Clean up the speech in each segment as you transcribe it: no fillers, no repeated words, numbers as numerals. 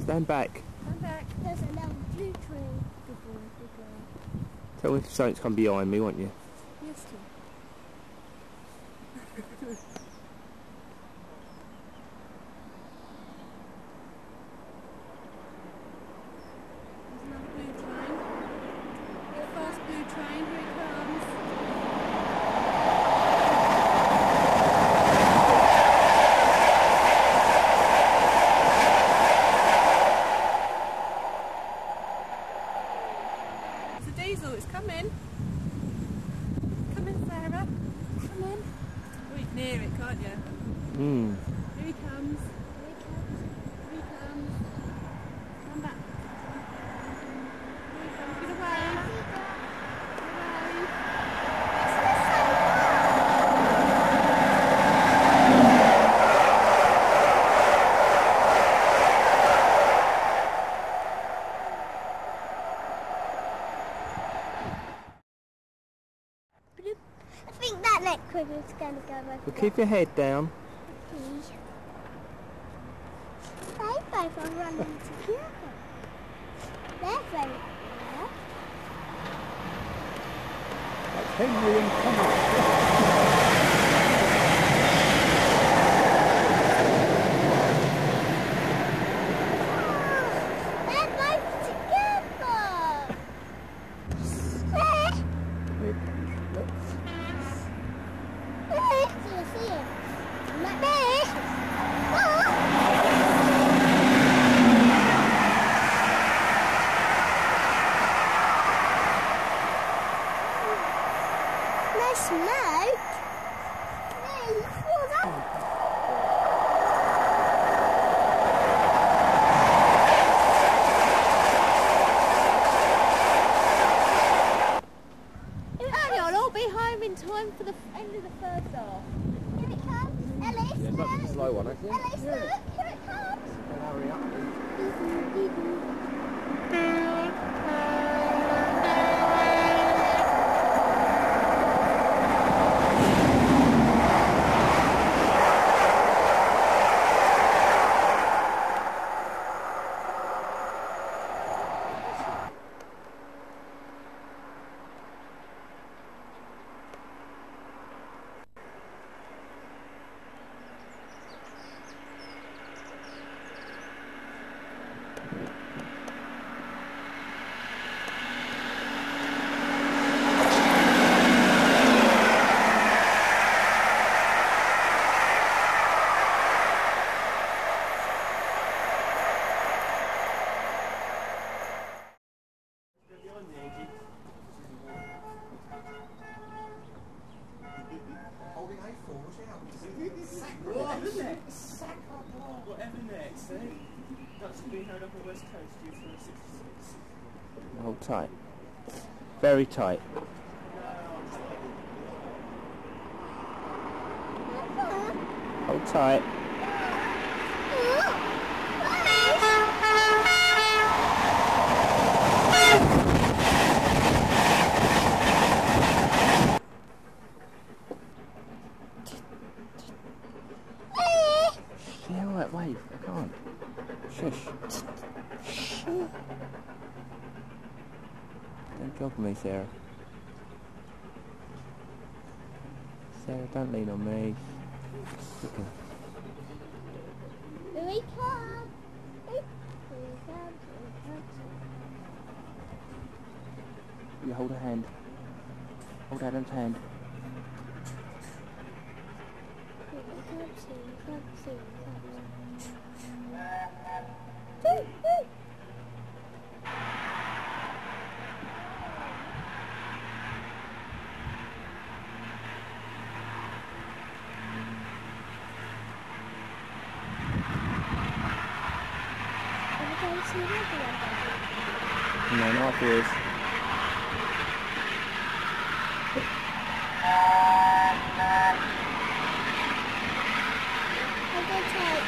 Stand back. Stand back. There's a little blue tree. Good boy, good girl. Tell me if something's come behind me, won't you? Yes, dear. There's another blue train. The first blue train, here it comes. It's a diesel, it's coming. Come in, Sarah. Come in. Oh, you can hear it, can't you? Hmm. Here he comes. Here he comes. Here he comes. Come back. Here he comes. Get away. Get away. I think that liquid is going to go over. Well, keep your head down. Please. They both are running together. They're very clear. That's Henry and Thomas. They're both together. There. See it. Like this. No smoke. You'll all be home in time for the end of the first half. Here it comes. Ellis, Yeah, not look. a slow one, I think. Ellis, look. Here it comes. Hurry up. Whatever next, eh? That's been held up on the West Coast due to 66. Hold tight. Very tight. Hold tight. Yeah, all right, wait, I can't. Shush. Don't jog me, Sarah. Sarah, don't lean on me. Okay. Here we come. Here we come. You hold her hand. Hold Adam's hand. Here we come. Here we come. Here we come. No, not this. I'll go tight.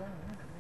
ground.